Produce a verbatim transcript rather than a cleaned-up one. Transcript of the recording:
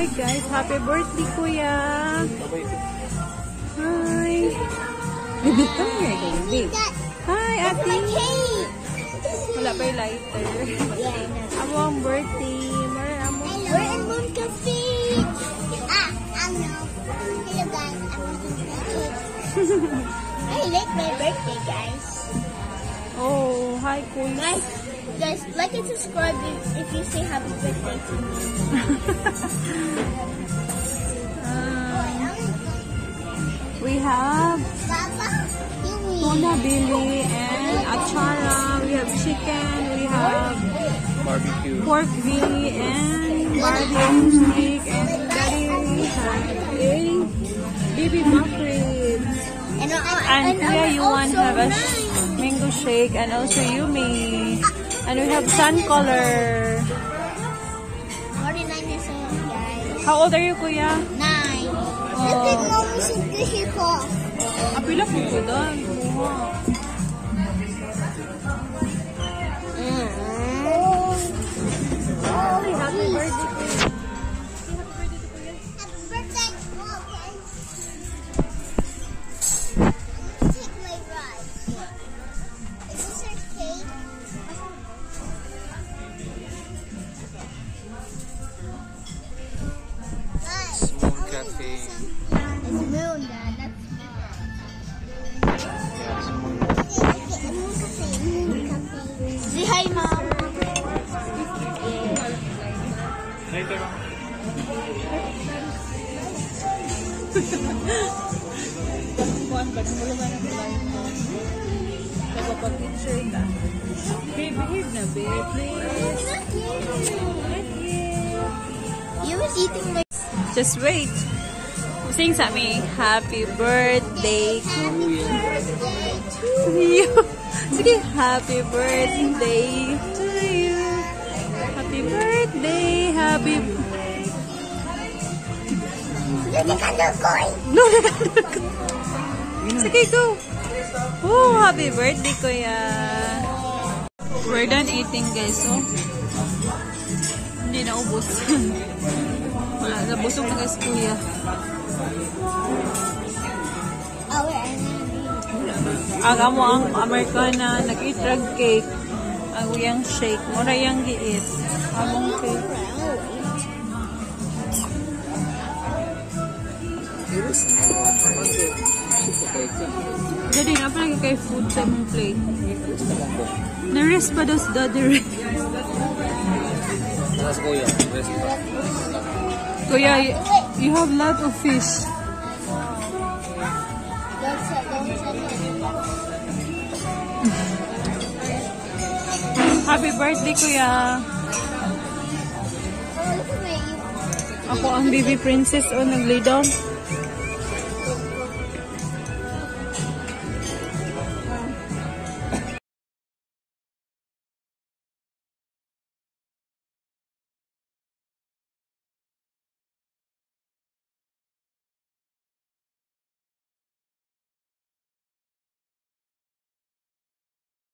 guys, happy birthday, Kuya. Hi. Baby, come here, baby. Hi, Ate. Wala pa yung lighter. Among birthday. Mara, among. We're in Moon Cafe. Ah, I know. Hello, guys. I like my birthday, guys. Oh, hi, Kuya. Guys, guys, like and subscribe if, if you say happy birthday to me. We have tuna belly and achara. We have chicken. We have barbecue, pork belly and barbecue steak. And daddy have a baby back ribs. And, uh, And and Kuya, you want to have a nice. mango shake and also yummy. And we have sun color. forty-nine years old, guys. How old are you, Kuya? Nine. Oh. Look at mommy's tissue box. Apila po ko doon. Oh, Happy birthday, Kuya. happy birthday. Oh, guys. I'm gonna take my rice. Is this our cake? Guys, Moon I wanna Cafe. do some- It's moon, Dad. That's Yes, Moon. okay, okay, Moon Cafe. Moon Cafe. Say hi, Mom. Later. Kuan ba nang mulungan ang live mo? Kaya pag picture ka. Babe, behave na, babe. Please. You was eating my Just wait. Sing sa me. Happy birthday to you. Sige, happy birthday to you. Happy birthday, happy No, sige, go. Oh, happy birthday, Kuya. We're done eating, guys. So, hindi na ubos. Wala, nabusog na guys, Kuya. Oh, wait, Ang amo ang Americana, nag-eat rag cake. Ang uyang shake. Mura yung gi-eat. Among cake. Jadi, na pala kay food sa mong plate. Na-rest pa daw si Daddy Ray. That's Kuya. Kuya, you, you have lot of fish. don't say, don't say. Happy birthday, Kuya. Oh, look at me. Ako ang baby princess o nag-lay down.